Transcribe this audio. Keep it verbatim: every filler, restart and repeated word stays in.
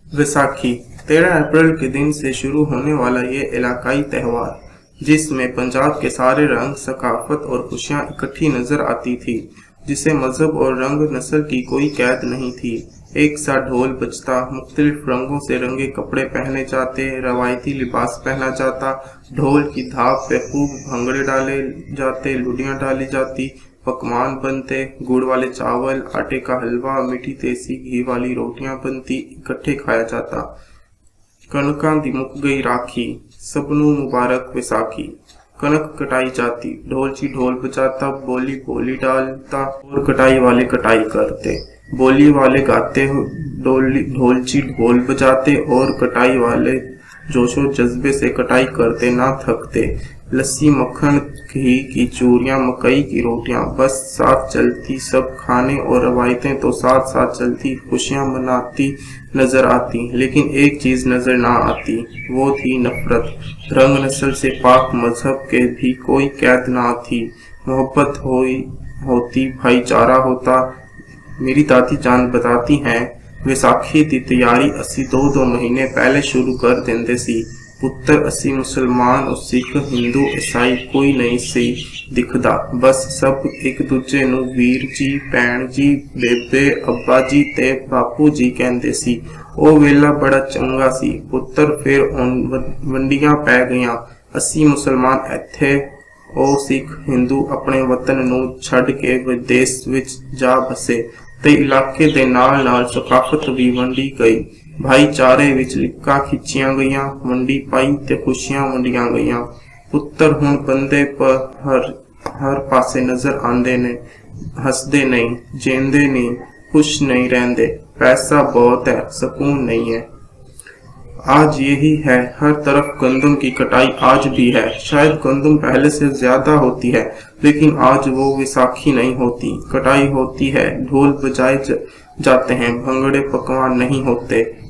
वैसाखी तेरह अप्रैल के दिन से शुरू होने वाला ये इलाकाई त्यौहार, जिसमें पंजाब के सारे रंग, सकाफत और खुशियाँ इकट्ठी नजर आती थी, जिसे मजहब और रंग नस्ल की कोई कैद नहीं थी। एक साथ ढोल बजता, मुख्तलिफ रंगों से रंगे कपड़े पहने जाते, रवायती लिबास पहना जाता, ढोल की धाप पे खूब भंगड़े डाले जाते, लुडियाँ डाली जाती, पकवान बनते, गुड़ वाले चावल, आटे का हलवा, मीठी देसी घी वाली रोटियां बनती, इकट्ठे खाया जाता। कनकां दी मुक गई राखी, सबनू मुबारक वैसाखी। कनक कटाई जाती, ढोलची ढोल बजाता, बोली बोली डालता और कटाई वाले कटाई करते। बोली वाले गाते, ढोली ढोलची ढोल बजाते और कटाई वाले जोशो जज्बे से कटाई करते, ना थकते। लस्सी, मक्खन, घी की चूरियां, मकई की रोटियां बस साथ चलती, सब खाने और रवायतें तो साथ साथ चलती, खुशियां मनाती नजर आती। लेकिन एक चीज नजर ना आती, वो थी नफरत। रंग नस्ल से पाक मजहब के भी कोई कैद ना थी। मोहब्बत होई होती, भाईचारा होता। मेरी दादी जान बताती हैं, वैसाखी दी तैयारी असी दो दो महीने पहले शुरू कर देंदे सी। पुत्तर असी मुसलमान और सिख, हिंदू, ईसाई कोई नहीं सी दिखदा। बस सब एक दूजे नू वीर जी, भैन जी, बेबे, अब्बा जी ते बापू जी कहंदे सी। ओ वेला बड़ा चंगा सी। पुत्तर फिर वंडियां पै गईयां। असी मुसलमान इत्थे, ओ सिख हिंदू अपने वतन नू छड़ के विदेश विच जा बसे ते इलाके दे नाल नाल सकाफत भी वंडी गई। भाईचारे विच लिक्का खिंचियां गईयां, वंडी पाई ते खुशियां वंडियां गईयां। पुत्तर हुण बंदे पर हर हर पासे नजर आंदे ने, हसदे नहीं, जेंदे नहीं, खुश नहीं रहंदे। पैसा बहुत है, सुकून नहीं है। आज यही है, हर तरफ गंदम की कटाई आज भी है। शायद गंदम पहले से ज्यादा होती है, लेकिन आज वो वैसाखी नहीं होती। कटाई होती है, ढोल बजाए जाते हैं, भंगड़े पकवान नहीं होते।